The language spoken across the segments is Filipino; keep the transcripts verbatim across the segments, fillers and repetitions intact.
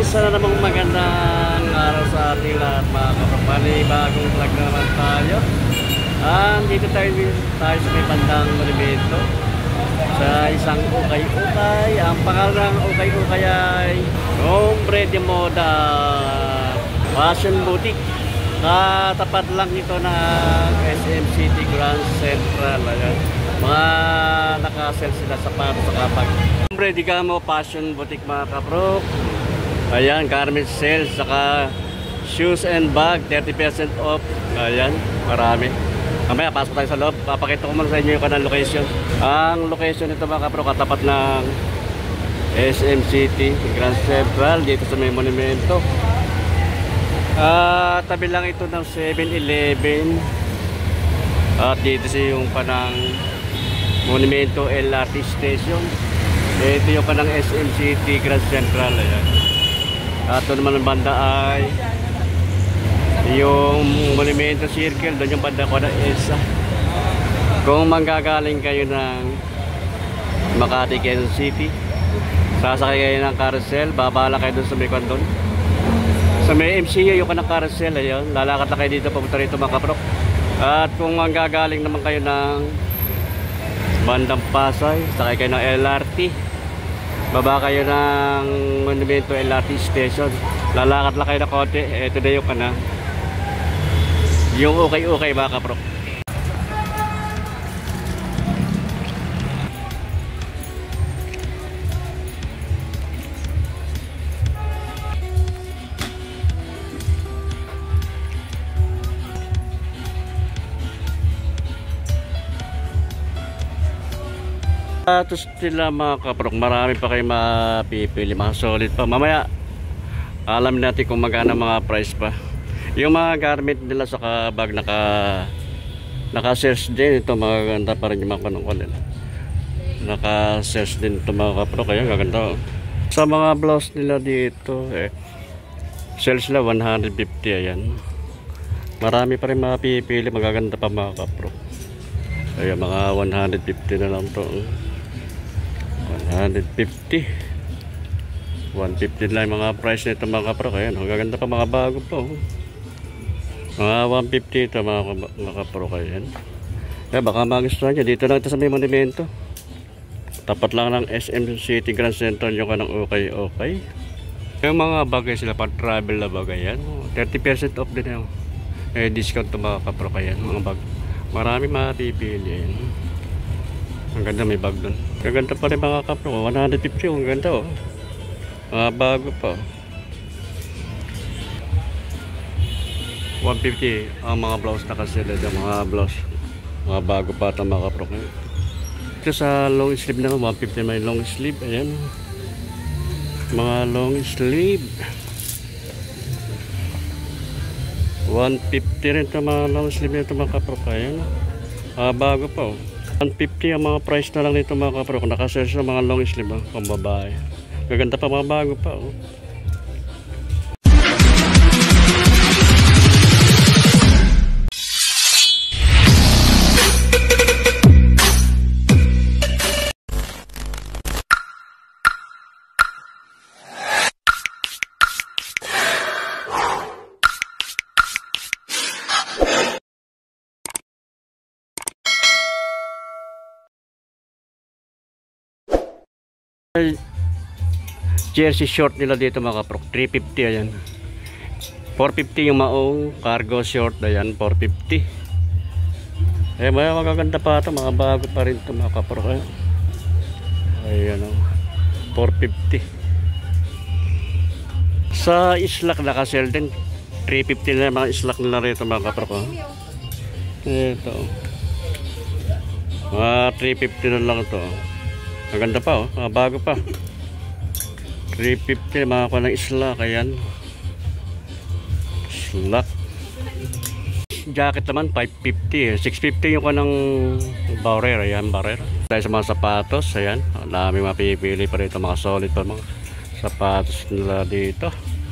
Isa na namang magandang araw sa ating lahat mga kapapali. Bagong vlog na naman tayo. Ah, dito tayo, tayo sa may bandang monumento sa isang ukay-ukay. Ang pangalan ng ukay-ukay ay Hombre de Moda Fashion Boutique. Katapat lang ito ng S M City Grand Central. Ayan. Mga nakasell sila sa para sa kapag Hombre de Gamo Fashion Boutique mga kapro. Ayan, garment sales, saka shoes and bag, thirty percent off. Ayan, marami. Mamaya, pasok tayo sa loob. Papakita ko muna sa inyo yung kanang location. Ang location nito mga kapro, katapat ng S M City Grand Central, dito sa may monumento. Uh, tabi lang ito ng seven eleven. At dito siya yung kanang monumento L R T station. Ito yung kanang S M City Grand Central. Ayan. At ito naman ang banda ay yung Monumento Circle, doon yung banda ko na isa. Kung manggagaling kayo ng Makati, Quezon City, sasakay kayo ng carousel, babala kayo doon sa may kondon. Sa may M C A yung kanang carousel, ayun, lalakad na kayo dito, papunta rito mga kaprok. At kung manggagaling naman kayo ng bandang Pasay, sakay kayo ng L R T, baba kayo ng Monumento L R T Station, lalakad lang kayo na konti. Ito na yung kana yung ukay-ukay mga kapro. Tapos sila mga kaprok, marami pa kayo mapipili, mga solid pa. Mamaya alam natin kung magkano mga price pa. Yung mga garment nila sa bag naka naka-search din ito, maganda pa rin yung mga panungkol. Naka-search din ito mga kaprok, kaya gaganda. Sa mga blouse nila dito eh, sales nila one fifty. Ayan, marami pa rin mapipili, magaganda pa mga kaprok. Kaya mga one fifty na lang to. one fifty, one fifty lang mga price nito mga kapro. Ayan, magaganda pa, mga bago pa oh. Mga one fifty ito mga, mga kapro. Ayan, kaya baka magustuhan nyo. Dito lang ito sa may monumento, tapat lang ng S M City Grand Central yung kanang okay okay. Yung mga bagay sila pang travel na bagay, yan thirty percent off din yung eh, discount to mga kapro. Ayan, mga bag, marami mapipili. Ayan, ang ganda, may bag doon. Ang ganda pa rin mga kapro, one fifty. Ang ganda oh, mga bago pa. One fifty ang mga blouse na kasi dito, mga blouse, mga bago pa ito mga kapro. Ito sa long sleeve na one fifty, may long sleeve. Ayan, mga long sleeve one fifty rin ito, mga long sleeve nito mga kapro. Ayan, mga bago pa oh. one fifty ang mga price na lang nito mga kapro. Kung nakasearch na mga long sleeve oh, pang babae, gaganda pa, mga bago pa oh. Jersey short nila dito mga kapro, three fifty. Ayan, four fifty yung maong cargo short. Ayan, four fifty. Eh, may magaganda pa ito, mga bago pa rin ito mga kapro. Ayan o, four fifty. Sa islak nakasell din, three fifty na mga islak nila rito mga kapro. Ito mga three fifty na lang ito. Maganda pa oh, mga bago pa. three fifty mga ko ng islak. Ayan, islak. Jacket naman five fifty, six fifty yung kanang barrier. Ayan, barrier. Tayo sa mga sapatos. Ayan, dami mapipili pa rito, mga solid pa mga sapatos nila dito.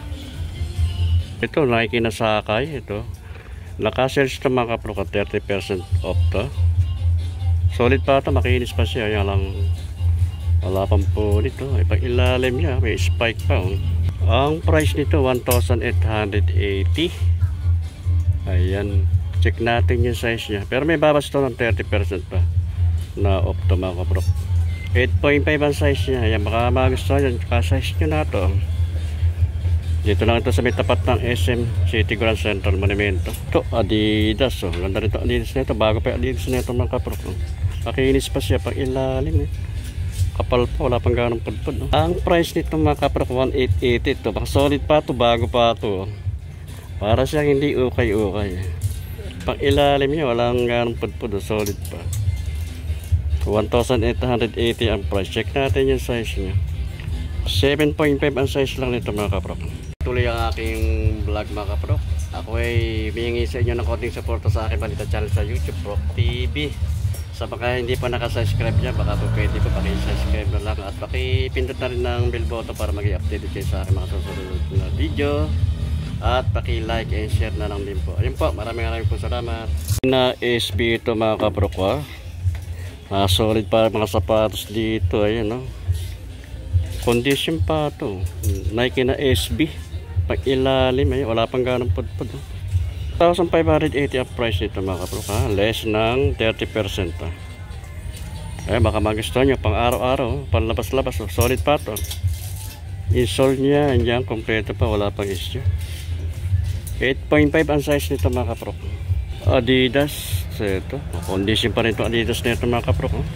Ito Nike na sakay. Ito naka-sales ito mga kapro, thirty percent off to. Solid pa ito, makinis pa siya. Ayan lang, wala pang punit oh. Ay, pag ilalim niya may spike pa oh. Ang price nito one thousand eight hundred eighty. Ayan, check natin yung size nya, pero may babas to ng thirty percent pa na off to mga kaprok. Eight point five ang size nya. Ayan, baka magustuhan yun, ka-size nyo na to. Dito lang ito sa may tapat ng S M City Grand Central Monumento. Ito Adidas, oh. Ganda rito Adidas nito, bago pa Adidas nito mga kaprok. Makinis pa siya pang ilalim, eh. Kapal pa, wala pang ganong pudpud, no? Ang price nito mga kaprok one thousand eight hundred eighty to. Baka solid pa to, bago pa to, oh. Para siyang hindi ukay-ukay. Pang ilalim niya, walang ganong pudpud, oh. Solid pa. one thousand eight hundred eighty ang price. Check natin yung size niya. seven point five ang size lang nito mga kaprok. Tuloy ang aking vlog mga kaprok. Ako ay humingi sa inyo ng konting suporta sa aking balita channel sa YouTube, Prok T V. Sa baka hindi pa nakasubscribe niya, baka po pwede po pakisubscribe na lang at pakipindot na rin ng bell button para mag-i-update kayo sa aking mga susunod na video. At paki-like and share na lang din po. Ayun po, maraming maraming po salamat. Na S B ito mga kaprok, ha. Ah, solid para mga sapatos dito. Ayun, no. Condition pa ito. Nike na S B. Pag ilalim, ayun, wala pang ganong pudpud, no. one thousand five hundred eighty ang price nito mga kaprok, ha. Less ng thirty percent, ha. Ayun, baka magustuhan nyo pang araw-araw, pang labas-labas, oh. Solid pa ito. Insole nya, andyan, kompleto pa, wala pang issue. eight point five ang size nito mga kaprok. Adidas, so ito, condition pa rin ito Adidas nito mga kaprok, oh.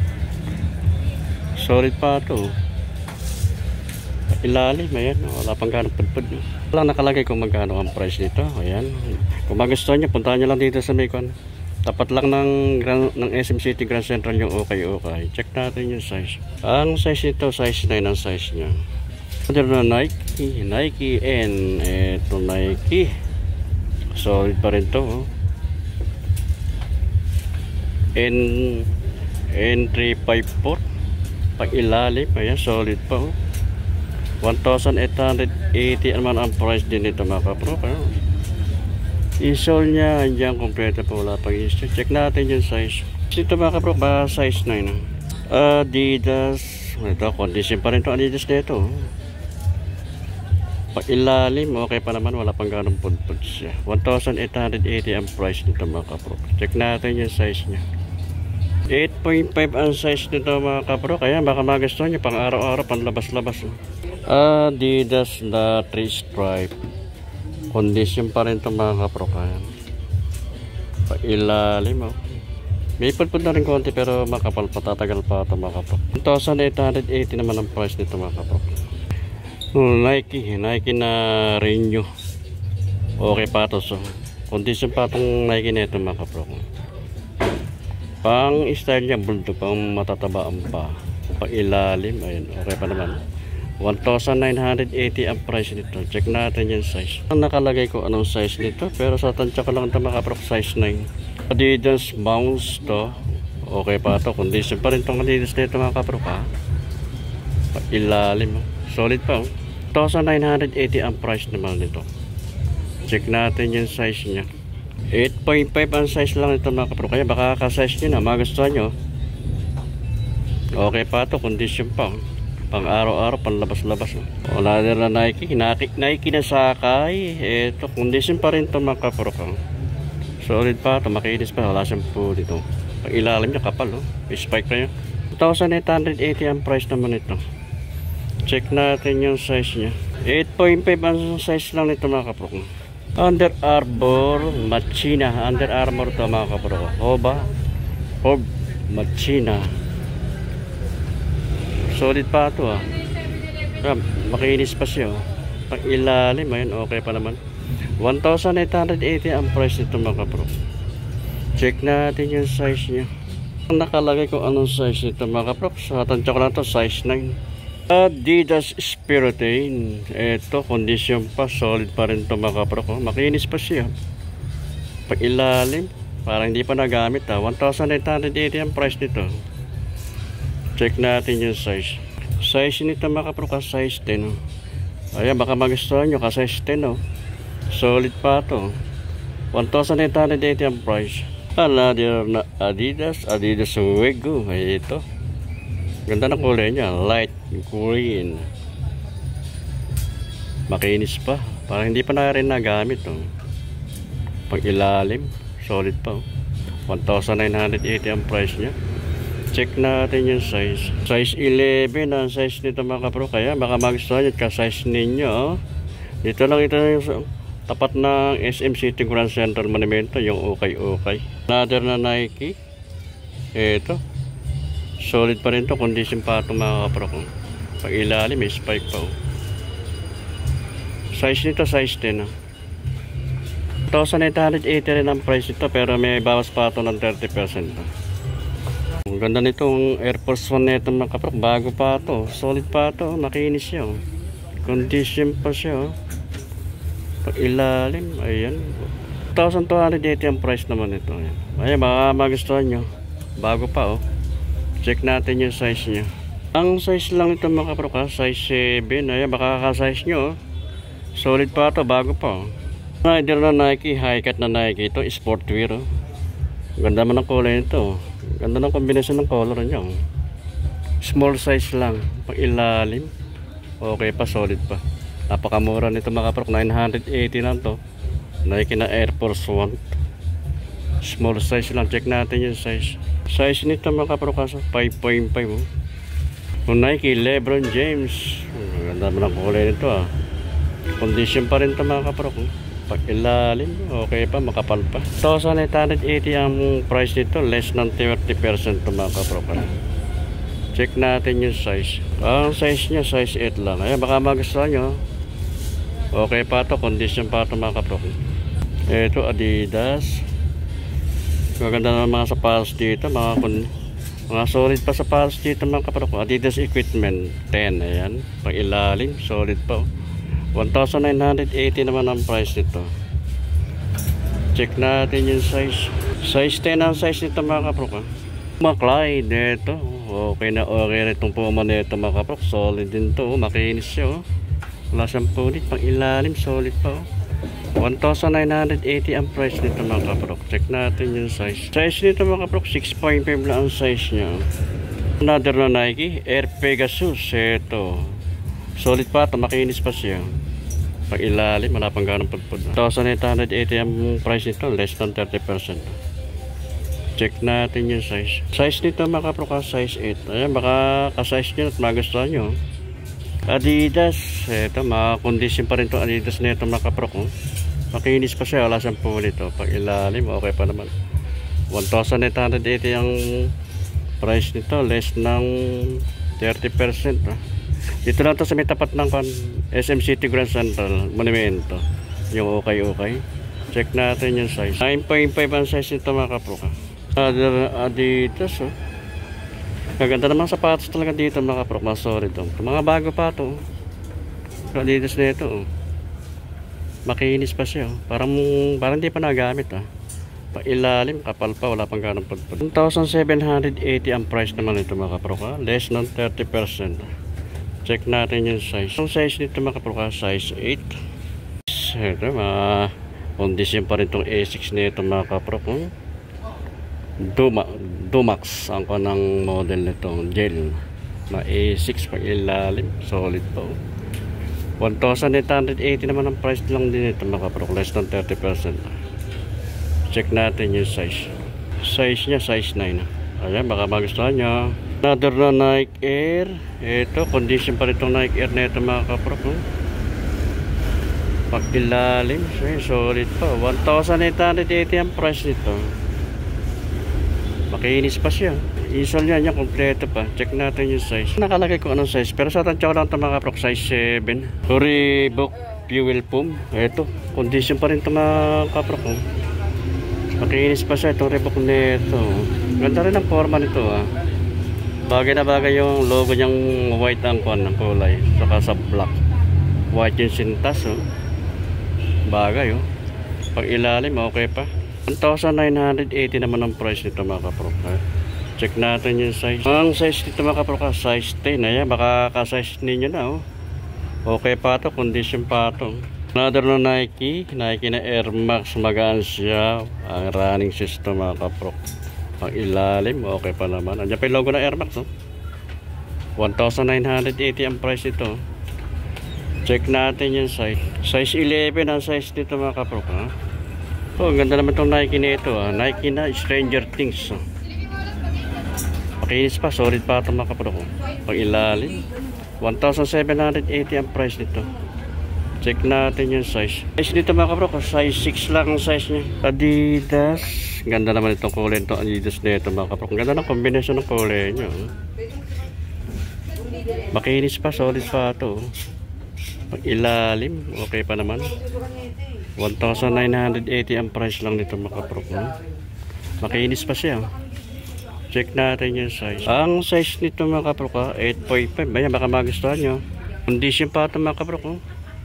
Solid pa ito. Ilalim, ayan, wala pang ganong pudpud. Wala nakalagay kung magkano ang price nito. Ayan, kung magustuhan nyo, puntahan nyo lang dito sa Mekon. Tapat lang ng, ng S M City Grand Central yung okay-okay. Check natin yung size. Ang size nito, size nine ang size nya. Under na Nike, Nike N. Eto Nike, solid pa rin to, oh. N N three fifty-four pag ilalim, ayan, solid pa, oh. one thousand eight hundred eighty naman ang price din nito mga kaprok, oh. Insole nya, andyan, kompleto pa, wala pang issue. Check natin yung size. Ito mga kaprok, ba size nine, oh. Adidas, ito, condition pa rin to Adidas nito, oh. Pag ilalim, okay pa naman, wala pang ganong pudpud siya. one thousand eight hundred eighty ang price nito mga kaprok. Check natin yung size nya. eight point five ang size nito mga kaprok. Kaya baka magustuhan nyo pang araw-araw, pang labas-labas, oh. Adidas na three stripe. Condition pa rin ito mga kaprok. Ayan, pag ilalim, oh. May pudpud na rin konti pero makapal, patatagal pa ito mga kaprok. one thousand eight hundred eighty naman ang price nito mga kaprok. Nike, Nike na Renew. Okay pa ito, so condition pa itong Nike na ito mga kaprok. Pang style niya bulldog, pang matatabaan pa. Pang ilalim, ayun, okay pa naman. one thousand nine hundred eighty ang price nito. Check natin yung size. Ang nakalagay ko anong size nito, pero sa tansya ko lang ito mga kaprok, size nine. Adidas Bounce to. Okay pa ito, condition pa rin itong Adidas nito mga kaprok, ha. Pang ilalim, solid pa, oh. one thousand nine hundred eighty ang price naman nito. Check natin yung size nya. eight point five ang size lang nito mga kaprok. Kaya baka ka-size nyo na, magustuhan nyo. Okay pa ito, condition pa, oh. Pang araw-araw, pang labas-labas, oh. Wala din na Nike, Nike, Nike na Sakay. Ito, condition pa rin ito mga kaprok, oh. Solid pa ito, makinis pa, wala siyang po dito. Pag ilalim niya, kapal, oh. Spike pa yun. one thousand eight hundred eighty ang price naman ito. Check natin yung size nya. eight point five ang size lang nito mga kaprok. Under Armour Machina. Under Armour to mga kaprok. Hoba Hob Machina. Solid pa ito, ah. Makinis pa siya, oh. Pag ilalim, ayun, okay pa naman. one thousand eight hundred eighty ang price nito mga kaprok. Check natin yung size nya. Nakalagay ko anong size nito mga kaprok. Sa tansya ko lang ito, size nine. Adidas Spiritane. Ito, condition pa, solid pa rin ito mga kaprok, oh. Makinis pa siya. Pag ilalim, parang hindi pa nagamit, ha. one thousand eight hundred eighty ang price nito. Check natin yung size. Size nito mga kaprok, size ten, oh. Ayan, baka magustuhan nyo, ka size ten, oh. Solid pa ito. one thousand eight hundred eighty ang price. Another na Adidas, Adidas Wego. Ay, ito. Ganda ng kulay niya, light green. Makinis pa. Parang hindi pa na rin nagamit. Oh. Pag ilalim, solid pa. Oh. one thousand nine hundred eighty ang price niya. Check natin yung size. Size eleven ang size nito mga kapro. Kaya baka magustuhan yun ka-size ninyo. Oh. Dito lang ito yung tapat ng S M City Grand Central Monumento. Yung ukay-ukay. Another na Nike. Ito. Solid pa rin to. Condition pa ito mga kapro. Pag ilalim may spike pa. Oh. Size nito size ten. Oh. one thousand eight hundred eighty rin ang price nito pero may bawas pa ito ng thirty percent. Ang ganda nitong Air Force One nito mga kapro, bago pa ito, solid pa ito, makinis siya. Oh. Condition pa siya. Oh. Pag ilalim, ayan. one thousand two hundred eighty ang price naman nito. Ayan, ayan baka magustuhan nyo. Bago pa oh. Check natin yung size nya. Ang size lang ito mga kapro ka, size seven. Ayan baka ka-size nyo. Oh. Solid pa ito, bago pa oh. Rider na Nike, high cut na Nike ito, sportwear. Oh. Ganda man ang kulay nito. Ganda ng kombinasyon ng color niya. Oh. Small size lang, pag ilalim. Okay pa, solid pa. Napakamura nito mga kapro, nine hundred eighty lang to. Nike na Air Force One. Small size lang, check natin yung size. Size nito mga kapro kaso five point five. Oh. Nike LeBron James. Ganda man ang kulay nito ah. Condition pa rin ito mga kapro. Oh. Pag ilalim, okay pa, makapal pa. one thousand eight hundred eighty ang price nito, less than thirty percent ito mga kapro. Check natin yung size. Ang size nya, size eight lang. Ayan, baka magustuhan nyo. Okay pa ito, condition pa ito mga kapro. Ito, Adidas. Maganda na mga sapatos dito, mga, mga solid pa sapatos dito mga kapro. Adidas Equipment ten, ayan. Pag ilalim, solid pa. one thousand nine hundred eighty naman ang price nito. Check natin yung size. Size ten ang size nito mga kapro. Maclay dito. Okay na okay na itong puma nito mga kapro. Solid din to. Makinis siya. Oh. Wala siyang punit. Pang ilalim solid pa. Oh. one thousand nine hundred eighty ang price nito mga kapro. Check natin yung size. Size nito mga kapro. six point five lang ang size niya. Another na Nike Air Pegasus. Ito. Solid pa ito. Makinis pa siya. Pag ilalim, wala pang ganong pagpud. one thousand eight hundred eighty ang price nito, less than thirty percent. Check natin yung size. Size nito mga kapro ka, size eight. Ayan, baka ka-size nyo at magustuhan nyo. Adidas. Ito, maka-condition pa rin ito Adidas na ito mga kapro ko. Makinis pa siya, wala siyang pulit. Pag ilalim, okay pa naman. one thousand eight hundred eighty ang price nito, less ng thirty percent. Ah. Dito lang to sa may tapat ng S M City Grand Central Monumento. Yung ukay-ukay. Check natin yung size. nine point five ang size nito mga kapro ka. Adidas oh. Kaganda naman sapatos talaga dito mga kapro. Mas solid oh. Mga bago pa to. Adidas na ito oh. Makinis pa siya oh. Parang, parang di pa nagamit ah. Pa ilalim, kapal pa, wala pang ganong pagpud. one thousand seven hundred eighty ang price naman ito mga kapro ka. Less than thirty percent. Check natin yung size. Yung size nito mga kapro ka, size eight. Ito, mga condition pa rin itong A six nito mga kapro ko. Duma, Dumax ang kanang model nitong gel. Na A six pag ilalim, solid po. one thousand eight hundred eighty naman ang price lang din ito mga kapro, less than thirty percent. Check natin yung size. Size nya, size nine. Ayan, baka magustuhan nyo. Another na Nike Air. Ito, condition pa rin itong Nike Air na ito mga kapro. Pag ilalim, solid pa. one thousand eight hundred eighty ang price nito. Makinis pa siya. Isol niya niya, kompleto pa. Check natin yung size. Nakalagay ko anong size. Pero sa tansya ko lang ito mga kapro, size seven. Reebok Fuel Pump. Ito, condition pa rin ito mga kapro. Makinis pa siya itong Reebok nito. Ganda rin ang forma nito ah. Bagay na bagay yung logo niyang white ang kuan ng kulay. Saka sa black. White yung sintas oh. Bagay oh. Pag ilalim okay pa. one thousand nine hundred eighty naman ang price nito mga kapro. Check natin yung size. Ang size nito mga kapro ka, size ten. Ayan, baka ka-size ninyo na oh. Okay pa to, condition pa to. Another na Nike. Nike na Air Max. Magaan siya. Ang running system mga kapro. Ang ilalim, okay pa naman. Andiyan pa yung logo na Air Max oh. one thousand nine hundred eighty ang price ito. Check natin yung size. Size eleven ang size dito mga kaprok. Ha? Oh, ang ganda naman itong Nike na ito. Ha? Nike na Stranger Things. Ha? Pakinis pa, solid pa ito mga kaprok. Pag ilalim, one thousand seven hundred eighty ang price nito. Check natin yung size. Size dito mga kaprok, size six lang ang size niya. Adidas. Ganda naman itong kulay itong Adidas na ito mga kaprok. Ganda ng kombinasyon ng kulay niya. Makinis pa, solid pa ito. Pag ilalim, okay pa naman. one thousand nine hundred eighty ang price lang nito mga kaprok. Makinis pa siya. Check natin yung size. Ang size nito mga kaprok, eight point five. Bayan, baka magustuhan nyo. Condition pa ito mga kaprok.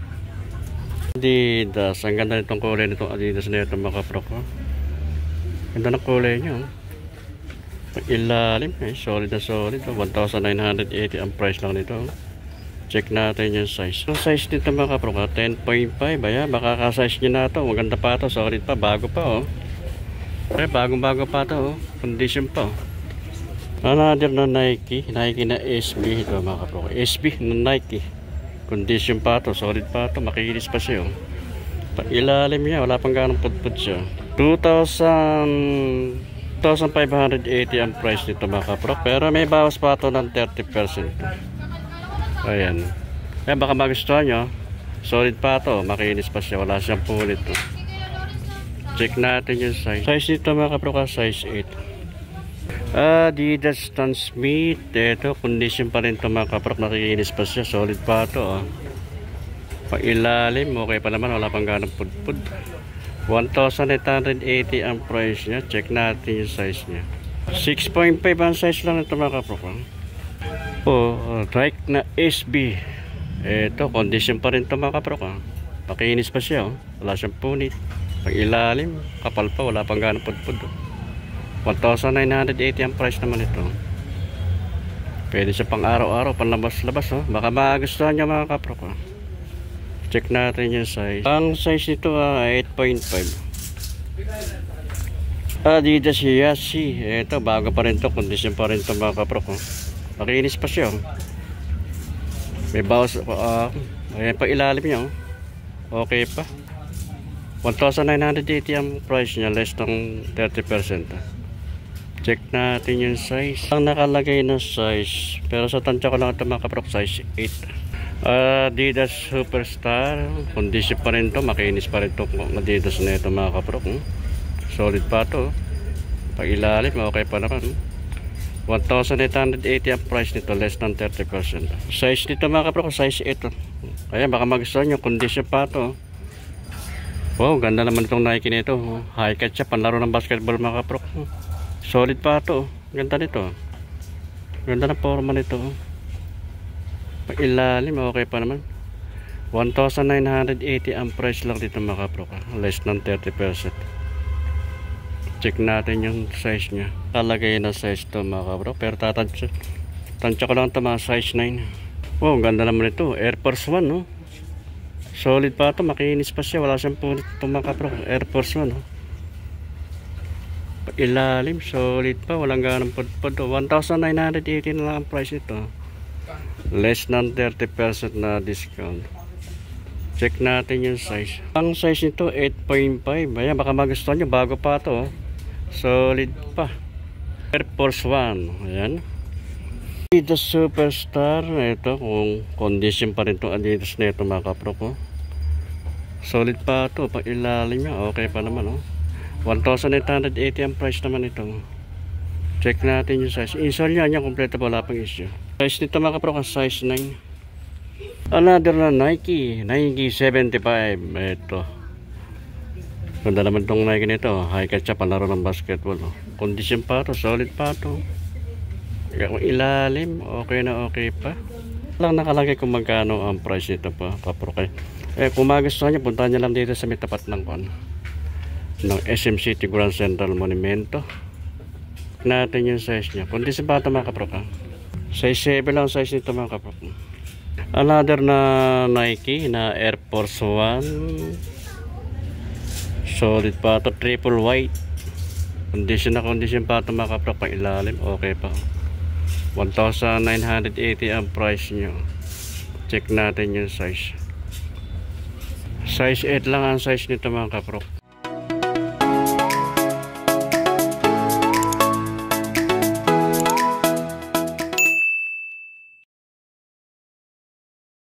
Adidas. Ang ganda nitong kulay nitong Adidas na ito mga kaprok. Ganda ng kulay nyo. Pag ilalim, eh, solid na solid. one thousand nine hundred eighty ang price lang nito. Check natin yung size. Ang size nito mga kaprok, ten point five. Bayan, baka ka-size nyo na ito. Maganda pa ito. Solid pa. Bago pa oh. Eh, bagong bago pa ito oh. Condition pa oh. Another na Nike. Nike na S B ito mga kaprok. S B na Nike. Condition pa ito. Solid pa ito. Makikinis pa siya oh. Pag ilalim niya, wala pang ganong pudpud siya. two thousand five hundred eighty ang price nito mga kaprok. Pero may bawas pa ito ng thirty percent. Ayan. Ayan, baka magustuhan nyo. Solid pa ito. Makinis pa siya. Wala siyang pulit. Oh. Check natin yung size. Size nito mga kaprok, size eight. Adidas Stan Smith. Ito, condition pa rin ito mga kaprok. Makikinis pa siya. Solid pa ito. Oh. Pag ilalim, okay pa naman. Wala pang ganang pudpud. one thousand eight hundred eighty ang price niya. Check natin yung size niya. six point five ang size lang ito mga kaprok. Oh. Oh, Nike na S B. Ito, condition pa rin ito mga kaprok. Ah. Pakinis pa siya. Oh. Wala siyang punit. Pag ilalim, kapal pa. Wala pang ganang pudpud. Oh. one thousand nine hundred eighty ang price naman ito. Pwede siya pang araw-araw, pang labas-labas. Oh. Baka magustuhan niya mga kaprok. Oh. Check natin yung size. Ang size nito ah, eight point five. Adidas Yassi. Ito, bago pa rin ito. Condition pa rin ito mga kaprok. Oh. Makinis pa siya. May bawas. Uh, ayan pa ilalim niya. Okay pa. one thousand nine hundred eighty ang price niya. Less than thirty percent. Check natin yung size. Ang nakalagay na size. Pero sa tansya ko lang ito mga kaprok. Size eight. Adidas Superstar. Condition pa rin ito. Makinis pa rin ito. Adidas na ito mga kaprok. Solid pa ito. Pag ilalim. Okay pa naman. one thousand eight hundred eighty ang price nito, less than thirty percent. Size nito mga kaprok, size eight. Kaya baka magustuhan nyo, condition pa ito. Wow, ganda naman itong Nike nito. High cut siya, panlaro ng basketball mga kaprok. Solid pa ito. Ganda nito. Ganda na forma nito. Pag ilalim, okay pa naman. one thousand nine hundred eighty ang price lang dito mga kaprok, less than thirty percent. Check natin yung size nya. Talagay na size to mga kaprok. Pero tatansya tansya ko lang ito mga size nine. Wow, ganda naman ito. Air Force one no? Solid pa ito. Makinis pa siya. Wala siyang punit ito mga kaprok. Air Force one no? Pag ilalim, solid pa. Walang ganang pudpud. one thousand nine hundred eighty na lang ang price ito. Less than thirty percent na discount. Check natin yung size. Ang size nito eight point five. Ayan, baka magustuhan nyo. Bago pa ito. Solid pa. Air Force one. Ayan. Adidas Superstar. Ito, kung condition pa rin itong Adidas na ito mga kaprok. Solid pa ito. Pag ilalim niya, okay pa naman. Oh. one thousand eight hundred eighty ang price naman ito. Check natin yung size. Insole niya niya. Kompleto pa, wala pang issue. Size nito mga kaprok, size nine. Another na Nike. Nike seventy-five. Ito. Ganda naman itong Nike nito. High cut siya, panlaro ng basketball. Condition pa ito. Solid pa ito. Kung ilalim, okay na okay pa. Lang nakalagay kung magkano ang price nito pa. Kaprok. Eh, kung magustuhan niyo, puntahan niyo lang dito sa may tapat ng kon. Ng S M City Grand Central Monumento. Natin yung size niya. Condition pa ito mga kaprok. Size seven lang size nito mga kaprok. Another na Nike na Air Force one. Solid pa ito, triple white. Condition na condition pa ito mga kaprok. Pang ilalim, okay pa. one thousand nine hundred eighty ang price nyo. Check natin yung size. Size eight lang ang size nito mga kapro.